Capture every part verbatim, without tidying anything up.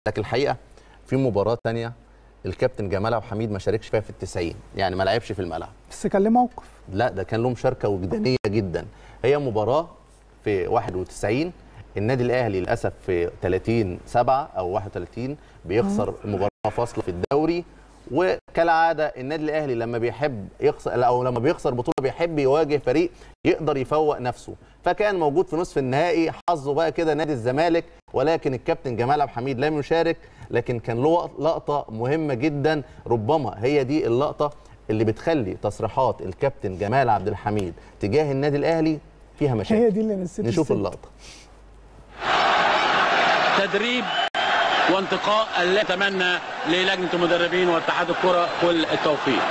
لكن الحقيقه في مباراه ثانيه الكابتن جمال عبد الحميد ما شاركش فيها في التسعين، يعني ما لعبش في الملعب، بس كان له موقف. لا ده كان له مشاركه وجدانيه جدا. هي مباراه في واحد وتسعين النادي الاهلي للاسف في ثلاثين سبعة او واحد وثلاثين بيخسر مباراه فاصله في الدوري، وكالعاده النادي الاهلي لما بيحب يخسر او لما بيخسر بطوله بيحب يواجه فريق يقدر يفوق نفسه، فكان موجود في نصف النهائي حظه بقى كده نادي الزمالك، ولكن الكابتن جمال عبد الحميد لم يشارك، لكن كان له لقطه مهمه جدا، ربما هي دي اللقطه اللي بتخلي تصريحات الكابتن جمال عبد الحميد تجاه النادي الاهلي فيها مشاكل. هي دي اللي نسيت. نشوف اللقطه. تدريب وانتقاء اللي اتمنى للجنه المدربين واتحاد الكره كل التوفيق.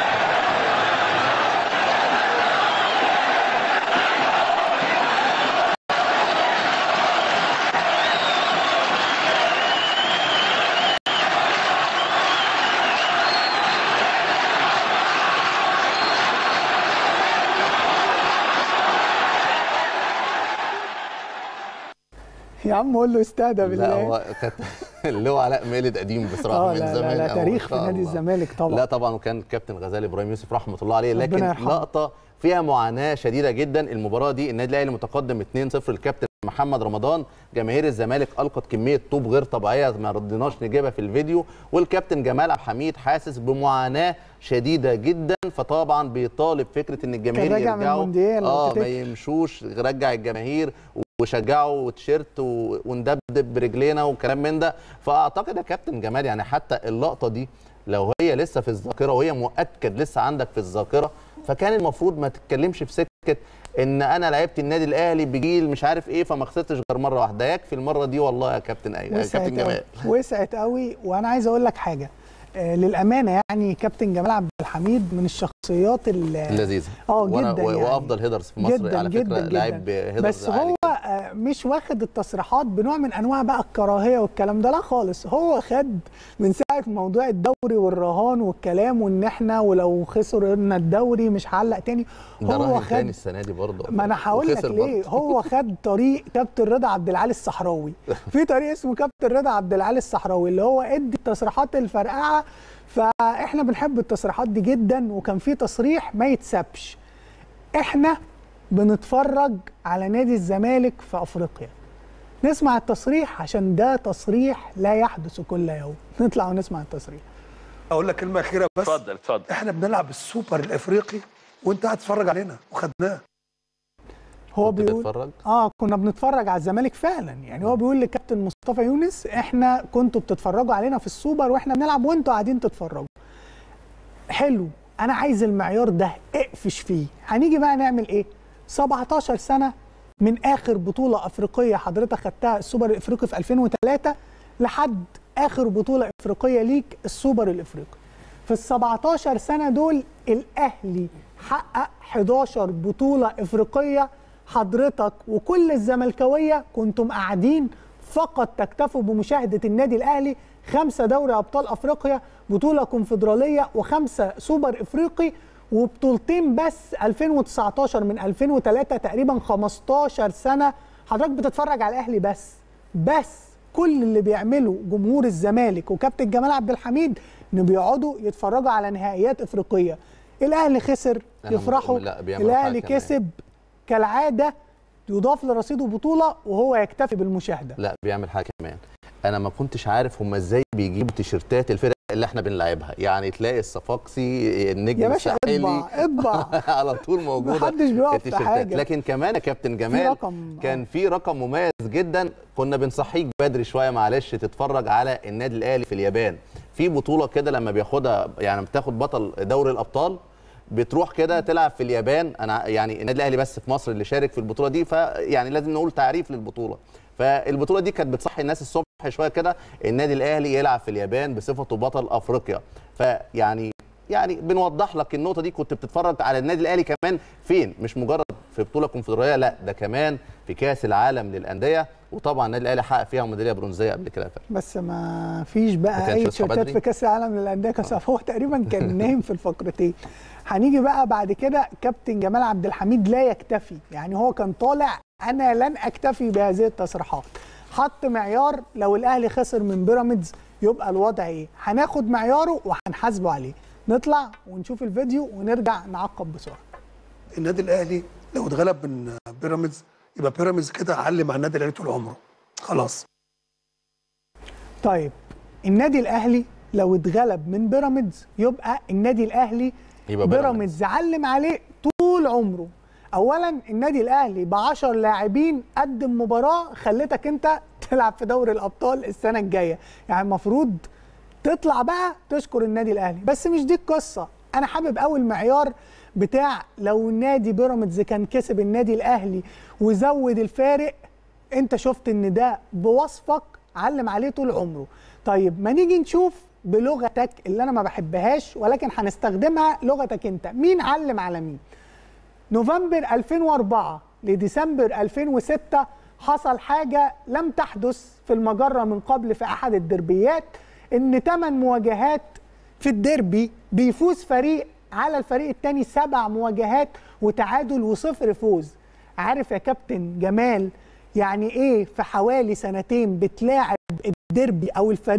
يا عم قول له استهدى بالله. لا هو كانت اللي هو علاء مالد قديم بصراحه من لا زمان. لا لا تاريخ في نادي الزمالك طبعا. لا طبعا، وكان الكابتن غزالي ابراهيم يوسف رحمه الله عليه، لكن يرحمه. لقطه فيها معاناه شديده جدا. المباراه دي النادي الاهلي متقدم اتنين صفر، الكابتن محمد رمضان، جماهير الزمالك القت كميه طوب غير طبيعيه ما رضيناش نجيبها في الفيديو، والكابتن جمال عبد الحميد حاسس بمعاناه شديده جدا، فطبعا بيطالب فكره ان الجماهير يرجعوا اه ما يمشوش، رجع الجماهير وشجعوا وتيشيرت وندبدب برجلينا وكلام من ده. فاعتقد يا كابتن جمال يعني حتى اللقطه دي لو هي لسه في الذاكره وهي مؤكد لسه عندك في الذاكره، فكان المفروض ما تتكلمش في سكه ان انا لعبت النادي الاهلي بجيل مش عارف ايه فما خسرتش غير مره واحده، يكفي المره دي والله يا كابتن ايوه يا كابتن جمال. وسعت قوي. وانا عايز اقول لك حاجه آه للامانه، يعني كابتن جمال عبد الحميد من الشخصيات اللذيذه اه جدا يعني وافضل هيدرز في مصر جداً على جداً فكره، لاعب هيدرز بس هو آه مش واخد التصريحات بنوع من انواع بقى الكراهيه والكلام ده، لا خالص. هو خد من ساعه موضوع الدوري والرهان والكلام وان احنا ولو خسرنا الدوري مش هعلق تاني. هو خد تاني السنه دي برضه، ما انا هقول لك ليه. هو خد طريق كابتن رضا عبد العال الصحراوي. في طريق اسمه كابتن رضا عبد العال الصحراوي اللي هو ادي التصريحات الفرقعه، فاحنا بنحب التصريحات دي جدا. وكان في تصريح ما يتسابش، احنا بنتفرج على نادي الزمالك في افريقيا. نسمع التصريح عشان ده تصريح لا يحدث كل يوم. نطلع ونسمع التصريح. اقول لك كلمه اخيره بس. اتفضل اتفضل. احنا بنلعب السوبر الافريقي وانت قاعد تتفرج علينا وخدناه. هو بيقول بتفرج؟ اه كنا بنتفرج على الزمالك فعلا، يعني هو بيقول لكابتن مصطفى يونس احنا كنتوا بتتفرجوا علينا في السوبر واحنا بنلعب وانتوا قاعدين تتفرجوا. حلو، انا عايز المعيار ده اقفش فيه. هنيجي بقى نعمل ايه؟ سبعتاشر سنه من اخر بطوله افريقيه حضرتك خدتها السوبر الافريقي في ألفين وثلاثة لحد اخر بطوله افريقيه ليك السوبر الافريقي. في ال سبعتاشر سنه دول الاهلي حقق حداشر بطوله افريقيه. حضرتك وكل الزملكاويه كنتم قاعدين فقط تكتفوا بمشاهده النادي الاهلي. خمسه دوري ابطال افريقيا، بطوله كونفدراليه، وخمسه سوبر افريقي، وبطولتين بس ألفين وتسعتاشر من ألفين وثلاثة، تقريبا خمستاشر سنه حضرتك بتتفرج على الاهلي بس. بس كل اللي بيعمله جمهور الزمالك وكابتن جمال عبد الحميد انه بيقعدوا يتفرجوا على نهائيات افريقيه. الاهلي خسر يفرحوا، الاهلي كسب كالعاده يضاف لرصيده بطوله وهو يكتفي بالمشاهده. لا بيعمل حاجه كمان، انا ما كنتش عارف هم ازاي بيجيبوا تيشيرتات الفرق اللي احنا بنلعبها، يعني تلاقي الصفاقسي النجم الساحلي يا باشا اطبع اطبع على طول موجوده محدش بيقف في حاجه. لكن كمان يا كابتن جمال في كان في رقم مميز جدا، كنا بنصحيك بدري شويه معلش تتفرج على النادي الاهلي في اليابان في بطوله كده لما بياخدها، يعني بتاخد بطل دوري الابطال بتروح كده تلعب في اليابان. انا يعني النادي الاهلي بس في مصر اللي شارك في البطوله دي، فيعني لازم نقول تعريف للبطوله. فالبطوله دي كانت بتصحي الناس الصبح شويه كده النادي الاهلي يلعب في اليابان بصفته بطل افريقيا. فيعني يعني بنوضح لك النقطه دي، كنت بتتفرج على النادي الاهلي كمان فين، مش مجرد في بطوله كونفدراليه، لا ده كمان في كاس العالم للانديه، وطبعا النادي الاهلي حقق فيها ميداليه برونزيه قبل كده. بس ما فيش بقى اي تيشيرتات في كاس العالم للانديه. كاس هو تقريبا كان نايم في الفقرتين. هنيجي بقى بعد كده كابتن جمال عبد الحميد لا يكتفي، يعني هو كان طالع انا لن اكتفي بهذه التصريحات. حط معيار لو الاهلي خسر من بيراميدز يبقى الوضع ايه. هناخد معياره وهنحاسبه عليه. نطلع ونشوف الفيديو ونرجع نعقب بسرعه. النادي الاهلي لو اتغلب من بيراميدز يبقى بيراميدز كده علم مع النادي الاهلي طول عمره خلاص. طيب النادي الاهلي لو اتغلب من بيراميدز يبقى النادي الاهلي بيراميدز علم عليه طول عمره. اولا النادي الاهلي ب عشرة لاعبين قدم مباراه خلتك انت تلعب في دوري الابطال السنه الجايه، يعني المفروض تطلع بقى تشكر النادي الاهلي. بس مش دي القصه. انا حابب قوي المعيار بتاع لو النادي بيراميدز كان كسب النادي الاهلي وزود الفارق، انت شفت ان ده بوصفك علم عليه طول عمره. طيب ما نيجي نشوف بلغتك اللي انا ما بحبهاش ولكن هنستخدمها لغتك انت، مين علم على مين؟ نوفمبر ألفين وأربعة لديسمبر ألفين وستة حصل حاجة لم تحدث في المجرة من قبل في أحد الدربيات، إن ثمان مواجهات في الديربي بيفوز فريق على الفريق الثاني سبع مواجهات وتعادل وصفر فوز. عارف يا كابتن جمال يعني إيه في حوالي سنتين بتلاعب الديربي أو الفريق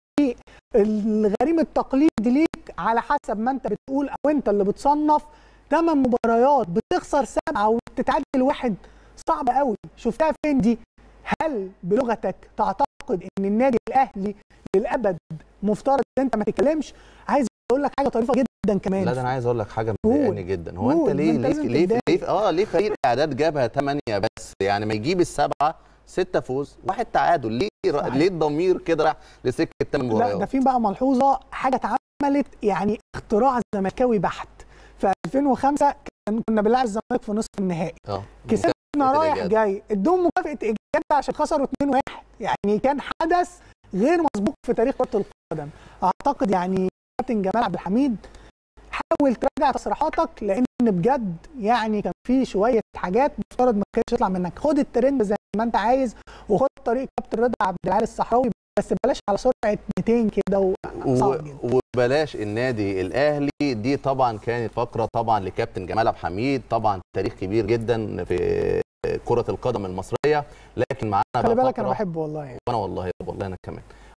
الغريم التقليدي ليك على حسب ما أنت بتقول أو أنت اللي بتصنف، ثمان مباريات بتخسر سبعه وتتعادل واحد؟ صعب قوي. شفتها فين دي؟ هل بلغتك تعتقد ان النادي الاهلي للابد مفترض ان انت ما تتكلمش؟ عايز اقول لك حاجه طريفه جدا كمان. لا ده انا عايز اقول لك حاجه مضايقاني جدا. هو انت ليه انت ليه ليه, ليه اه ليه فريق الاعداد جابها ثمانية بس؟ يعني ما يجيب السبعه ستة فوز واحد تعادل، ليه صحيح. ليه الضمير كده راح لسكه ثمان مباريات؟ لا ده في بقى ملحوظه، حاجه اتعملت يعني اختراع زملكاوي بحت. في ألفين وخمسة كنا بنلعب الزمالك في نصف النهائي، اه كسبنا رايح جاي، ادوهم مكافاه ايجاد عشان خسروا اتنين واحد. يعني كان حدث غير مسبوق في تاريخ كره القدم. اعتقد يعني كابتن جمال عبد الحميد حاول تراجع تصريحاتك، لان بجد يعني كان في شويه حاجات مفترض ما كانتش تطلع منك. خد الترند زي ما انت عايز وخد طريق كابتن رضا عبد العال الصحراوي، بس بلاش على سرعه ميتين كده وصعب جدا. وبلاش النادي الاهلي دي طبعا كانت فقره طبعا لكابتن جمال عبد الحميد، طبعا تاريخ كبير جدا في كره القدم المصريه، لكن معانا خلي بالك انا بحبه والله يعني. وانا والله والله انا كمان